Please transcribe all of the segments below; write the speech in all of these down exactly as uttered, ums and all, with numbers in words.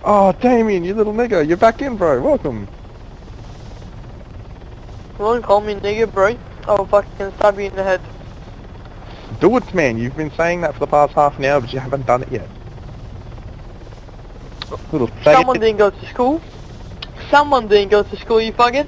Oh, Damien, you little nigger, you're back in, bro. Welcome. Don't call me nigger, bro. I'll fucking stab you in the head. Do it, man. You've been saying that for the past half an hour, but you haven't done it yet. Little Someone faggot. didn't go to school. Someone didn't go to school, you faggot.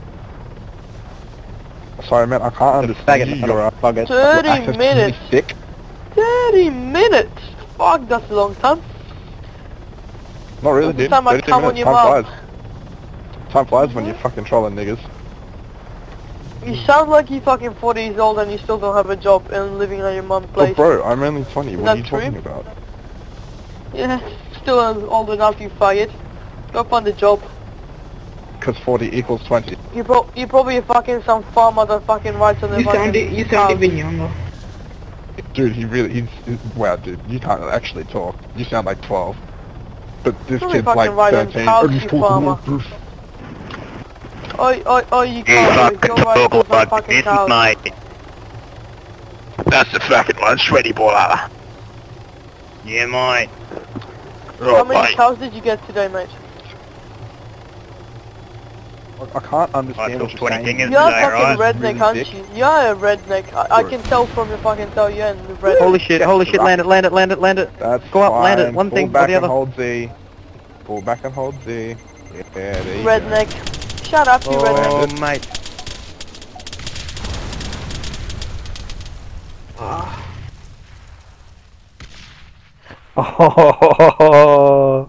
Sorry, man, I can't understand you. You're a faggot. thirty minutes. Sick. thirty minutes? Fuck, that's a long time. Not really, Every dude. time I thirty come on minutes. your Time mouth. flies. Time flies when you're fucking trolling niggas. You sound like you're fucking forty years old and you still don't have a job and living on your mom's Oh, place. bro, I'm only twenty. Is What are that you true? talking about? Yeah, still old enough, you faggot. Go find a job. Because forty equals twenty. You pro you probably fucking some farmer that fucking writes on the You fucking sound you sound house. even younger. Dude, he really, he's, he's, wow, dude, you can't actually talk. You sound like twelve. But this Probably kid's fucking like right on thirteen. house, I'm just you talking farmer. like this. Oi, oi, oi, you You can't fucking go right talk on some like fucking this, house. mate. That's the fucking one, sweaty baller. Yeah, mate. How Right, many mate. cows did you get today, mate? I can't understand I what took you're twenty saying. dingers You're a today, fucking right? redneck, Really aren't thick. you? You're a redneck. I, I can tell from your fucking tell you're a redneck. Holy shit, holy shit, land it, land it, land it, land it. That's Go up, fine. land it, one Pull thing or back the and other. hold Z. Pull back and hold Z. Yeah, there you Redneck. Shut up, you Oh. redneck. Oh, mate. go.